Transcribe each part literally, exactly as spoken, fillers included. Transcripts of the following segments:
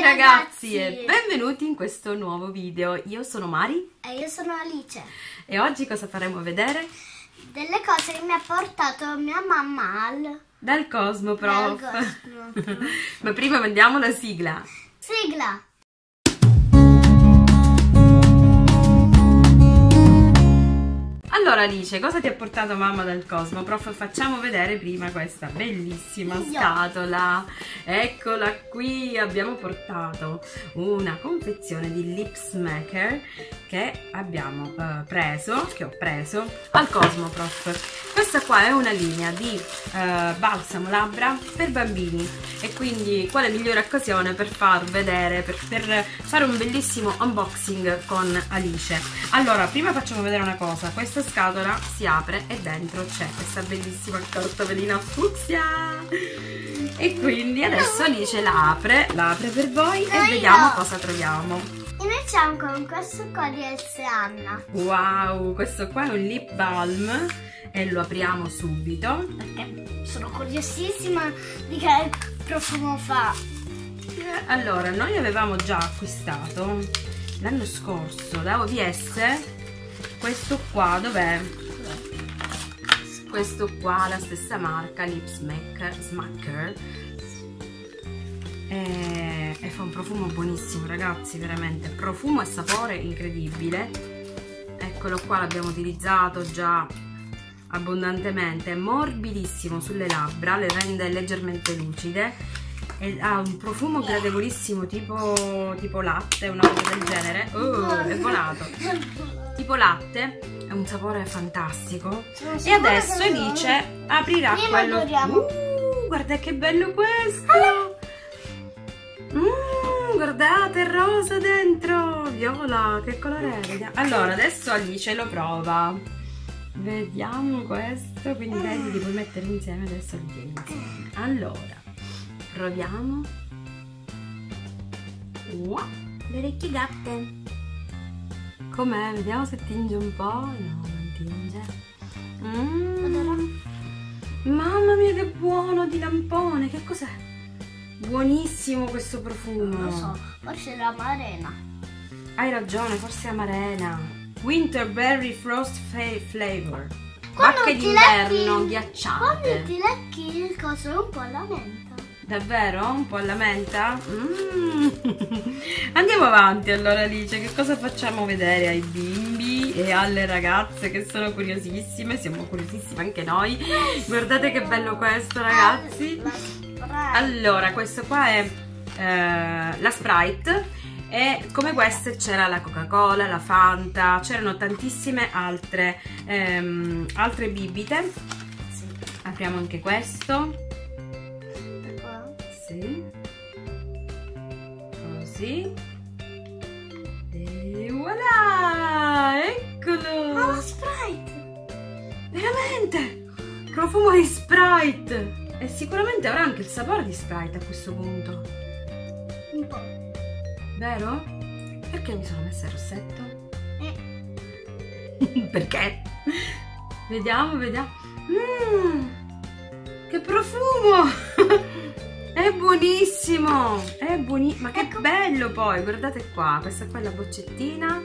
ragazzi e benvenuti in questo nuovo video. Io sono Mari e io sono Alice e oggi cosa faremo vedere? Delle cose che mi ha portato mia mamma al... dal Cosmo Prof. Dal Cosmo. Ma prima mandiamo la sigla. Sigla! Allora Alice, cosa ti ha portato mamma dal Cosmo Prof? Facciamo vedere prima questa bellissima Io. scatola. Eccola qui, abbiamo portato una confezione di Lips Maker che abbiamo eh, preso, che ho preso al Cosmo Prof. Questa qua è una linea di eh, balsamo labbra per bambini e quindi quale migliore occasione per far vedere, per, per fare un bellissimo unboxing con Alice. Allora, prima facciamo vedere una cosa. Questa scatola si apre e dentro c'è questa bellissima cartolina fucsia e quindi adesso Alice la apre, la apre per voi e vediamo cosa troviamo. Iniziamo con questo qua di Elsa e Anna. Wow, questo qua è un lip balm e lo apriamo subito perché sono curiosissima di che profumo fa. Allora, noi avevamo già acquistato l'anno scorso da O V S questo qua, dov'è? Questo qua, la stessa marca, Lips Maker, Smacker, e, e fa un profumo buonissimo ragazzi, veramente, profumo e sapore incredibile. Eccolo qua, l'abbiamo utilizzato già abbondantemente, è morbidissimo sulle labbra, le rende leggermente lucide e ha un profumo gradevolissimo tipo, tipo latte, una cosa del genere. Oh, è volato! Tipo latte, è un sapore fantastico. E adesso Alice aprirà quello. Uh, guarda che bello questo! Mm, guardate, è rosa dentro, viola, che colore è? Allora, adesso Alice lo prova. Vediamo questo, quindi vedi, li puoi mettere insieme, adesso li tieni insieme. Allora, proviamo. Wow, le orecchie gatte. Com'è? Vediamo se tinge un po'. No, non tinge. Mm. Mamma mia che buono, di lampone. Che cos'è? Buonissimo questo profumo. Non lo so, forse è l'amarena. Hai ragione, forse è amarena. Winterberry Frost Flavor. Quando Bacche ti d'inverno lecchi- ghiacciate. Quando ti lecchi il coso è un po' alla menta. Davvero? Un po' alla menta? Mm. Andiamo avanti allora Alice, che cosa facciamo vedere ai bimbi e alle ragazze che sono curiosissime? Siamo curiosissime anche noi. Guardate che bello questo ragazzi. Allora, questo qua è eh, la Sprite e come queste c'era la Coca-Cola, la Fanta, c'erano tantissime altre, ehm, altre bibite. Sì. Apriamo anche questo. Sì. Così. E voilà! Eccolo! Ma la Sprite! Veramente! Profumo di Sprite! E sicuramente avrà anche il sapore di Sprite a questo punto. Un po'. Vero? Perché mi sono messa il rossetto? Eh. Perché? Vediamo, vediamo. Mmm! Che profumo! È buonissimo! È buonissimo! Ma che ecco. Bello poi! Guardate qua, questa qua è la boccettina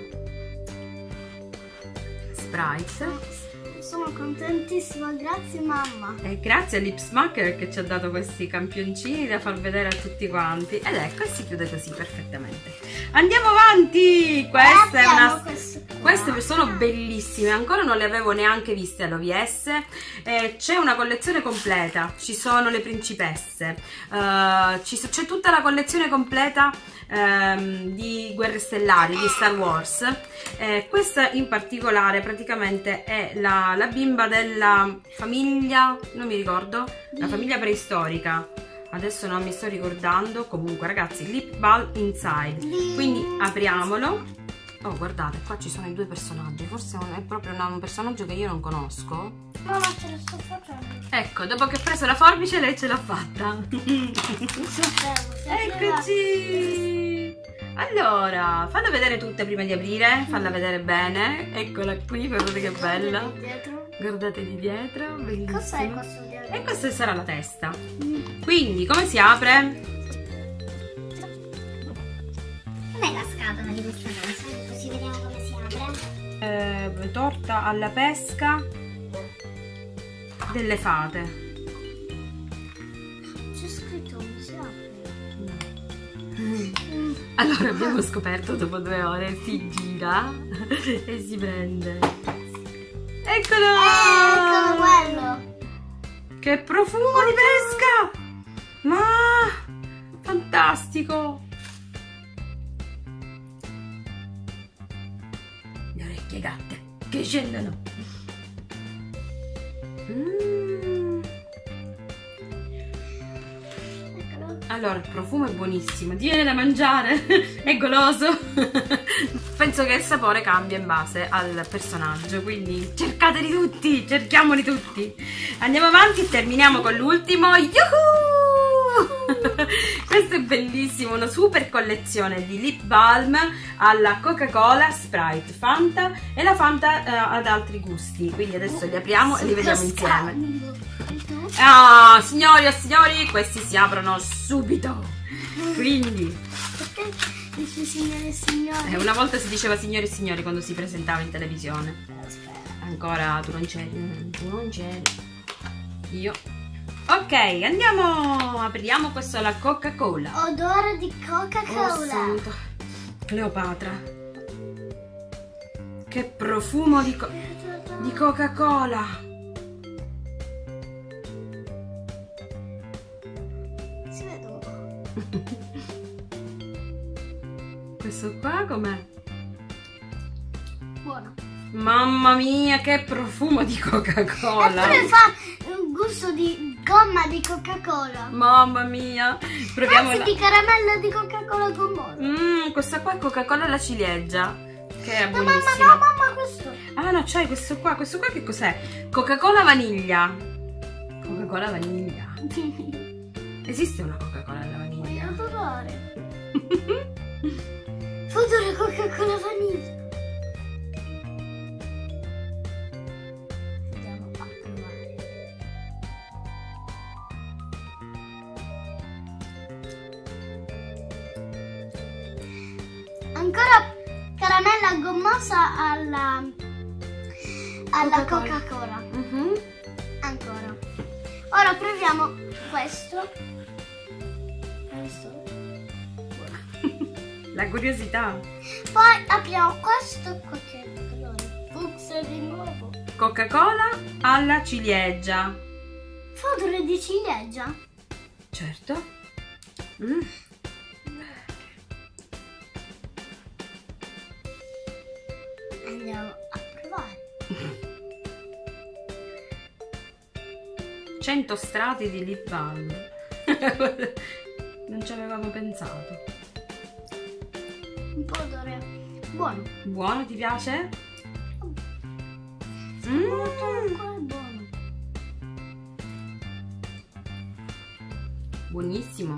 Sprite. Sono contentissima, grazie mamma. E grazie a Lips Maker che ci ha dato questi campioncini da far vedere a tutti quanti. Ed ecco, e si chiude così perfettamente. Andiamo avanti! Questa è una... Queste sono bellissime, ancora non le avevo neanche viste all'O V S. Eh, c'è una collezione completa, ci sono le principesse, uh, c'è tutta la collezione completa ehm, di Guerre Stellari, di Star Wars. Eh, questa in particolare praticamente è la, la bimba della famiglia, non mi ricordo, la famiglia preistorica. Adesso non mi sto ricordando. Comunque ragazzi, Lip Balm Inside. Quindi apriamolo. Oh, guardate, qua ci sono i due personaggi. Forse è proprio un personaggio che io non conosco. Mamma, ce lo sto facendo. Ecco, dopo che ho preso la forbice lei ce l'ha fatta. Eccoci. Allora, falla vedere tutte prima di aprire. Falla vedere bene. Eccola qui, guardate che bella. Guardate di dietro, bellissima. Cos'è questo dietro? E questa sarà la testa. Quindi, come si apre? scatola di questa cosa, così vediamo come si apre. Eh, torta alla pesca delle fate. C'è scritto come si apre. Mm. Allora abbiamo scoperto dopo due ore, si gira e si prende. Eccolo! Eh, eccolo quello! Che profumo di pesca! Ma fantastico! Le orecchie gatte che scendono. Mm. Eccolo. Allora, il profumo è buonissimo, ti viene da mangiare, è goloso. Penso che il sapore cambia in base al personaggio, quindi cercateli tutti, cerchiamoli tutti. Andiamo avanti e terminiamo con l'ultimo. Yuhu! Questo è bellissimo, una super collezione di lip balm alla Coca-Cola, Sprite, Fanta e la Fanta eh, ad altri gusti. Quindi adesso li apriamo e li vediamo insieme. Ah, signori e signori, questi si aprono subito. Quindi Perché dici signore e signori? eh, una volta si diceva signori e signori quando si presentava in televisione. Aspetta. Ancora tu non c'eri, tu non c'eri. Io. Ok, andiamo, apriamo questo alla Coca-Cola. Odore di Oh, Coca-Cola. santo. Cleopatra. Che profumo di, co di Coca-Cola. Si vede un po'. Questo qua com'è? Buono. Mamma mia, che profumo di Coca-Cola. Eppure fa un gusto di gomma di Coca-Cola. Mamma mia. Proviamo Anzi, la... di caramella di Coca-Cola gommosa. Mmm, questa qua è Coca-Cola alla ciliegia. Che è No, mamma, buonissima. no, mamma, questo. Ah no, c'hai questo qua. Questo qua che cos'è? Coca-Cola vaniglia. Coca-Cola vaniglia. Esiste una Coca-Cola alla vaniglia? Voglio provare. Futuro Coca-Cola vaniglia. Andiamo a provare. Ancora caramella gommosa alla alla Coca-Cola. Mhm. Ancora. Ora proviamo questo. Questo. La curiosità. Poi apriamo questo qua che è colore fucsia di nuovo. Coca-Cola alla ciliegia. Fa odore di ciliegia. Certo. Mm. Andiamo a provare. cento strati di lip balm. Non ci avevamo pensato. Un po' odore buono. Buono, ti piace? Molto Mm. ancora buono. Buonissimo.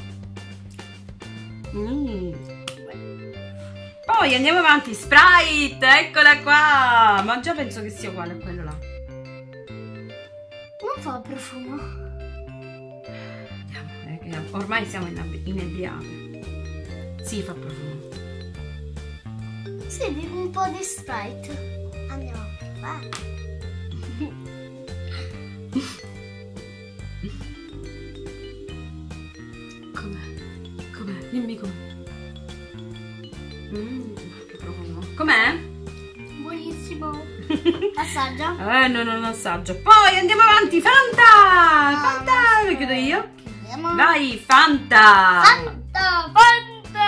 Mm. Poi andiamo avanti. Sprite, eccola qua. Ma già penso che sia uguale a quello là. Non fa profumo. Andiamo, eh, che ormai siamo inebriate. Sì, fa profumo. Sì, di un po' di Sprite. Andiamo a provare. Com'è? Com'è? Dimmi com'è. Mm, che profumo. Com'è? Buonissimo. Assaggia. Eh, no, non assaggio. Poi andiamo avanti. Fanta! Fanta! Lo chiudo io. Chiudiamo. Vai, Fanta! Fanta! Fanta!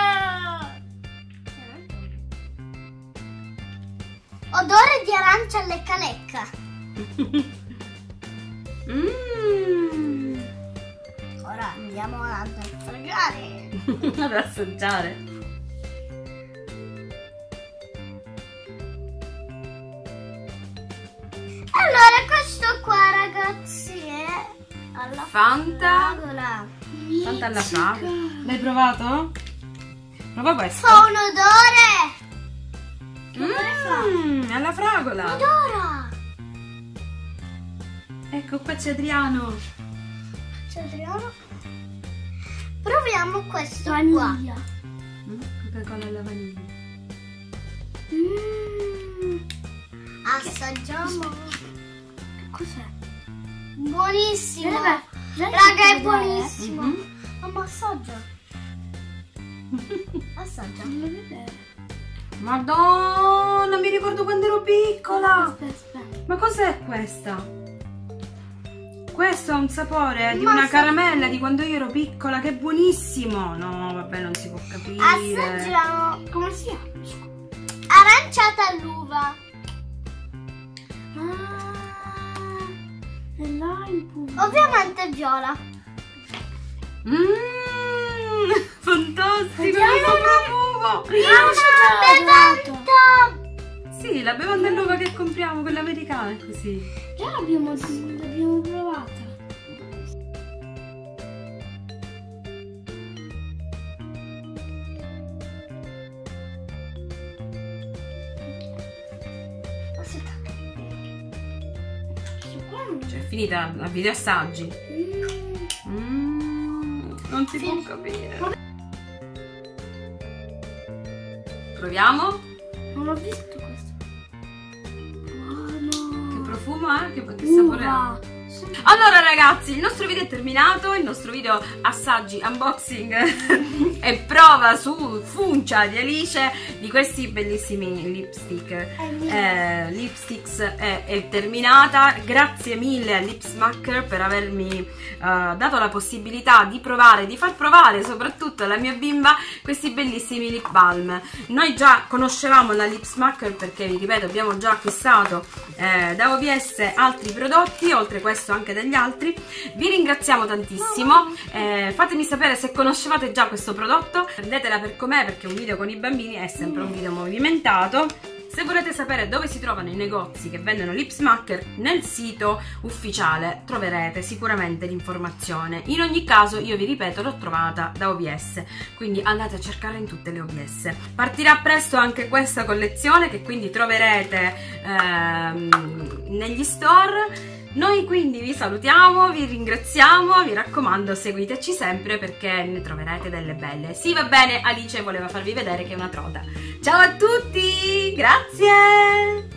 Odore di arancia lecca lecca. Mm. Ora andiamo ad assaggiare. Ad assaggiare. Allora, questo qua, ragazzi, è alla Fanta. fragola. Fanta alla fragola. L'hai provato? Prova questo. Fa un odore. Che odore fa? Mm, alla fragola. Odora. Ecco, qua c'è Adriano. C'è Adriano. Proviamo questo Mm, qua. cosa Coca-Cola alla vaniglia. Mm. Assaggiamo. Cos'è? Buonissimo. Raga, è buonissimo. Mm-hmm. Mamma, assaggia. Assaggia. Non lo vedere. Madonna, mi ricordo quando ero piccola. Aspetta, aspetta. Ma cos'è questa? Questo ha un sapore di Ma una sa- caramella di quando io ero piccola, che è buonissimo. No, vabbè, non si può capire. Assaggiamo. Come si chiama? Aranciata all'uva. Ah, è lime. Ovviamente viola. Mmm, fantastico, Vediamo. questo profumo. Bevanda. Sì, la bevanda nuova che compriamo, quella americana, è così. Già l'abbiamo, l'abbiamo provata. Cioè, è finita la video assaggi. Mm, non si può capire. Proviamo. Non ho visto questo. Buono. Che profumo ha? Che, che sapore ha? Allora ragazzi, il nostro video è terminato, il nostro video assaggi, unboxing e prova su Funcia di Alice di questi bellissimi lipstick eh, lipsticks è, è terminata. Grazie mille a Lipsmacker per avermi eh, dato la possibilità di provare, di far provare soprattutto alla mia bimba questi bellissimi lip balm. Noi già conoscevamo la Lipsmacker perché, vi ripeto, abbiamo già acquistato eh, da O V S altri prodotti, oltre a questo anche degli altri. Vi ringraziamo tantissimo, eh, fatemi sapere se conoscevate già questo prodotto, prendetela per com'è, perché un video con i bambini è sempre un video movimentato. Se volete sapere dove si trovano i negozi che vendono Lipsmacker, nel sito ufficiale troverete sicuramente l'informazione. In ogni caso, io vi ripeto, l'ho trovata da O V S, quindi andate a cercare in tutte le O V S. Partirà presto anche questa collezione, che quindi troverete ehm, negli store. Noi quindi vi salutiamo, vi ringraziamo, vi raccomando, seguiteci sempre perché ne troverete delle belle. Sì, va bene, Alice voleva farvi vedere che è una trota. Ciao a tutti, grazie!